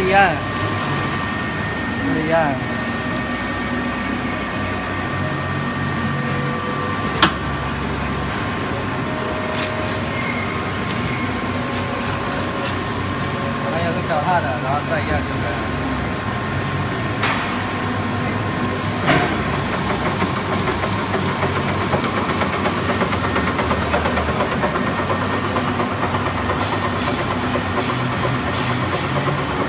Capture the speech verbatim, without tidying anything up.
是一样，都是一样。还有个脚踏的，然后再一样就可以了。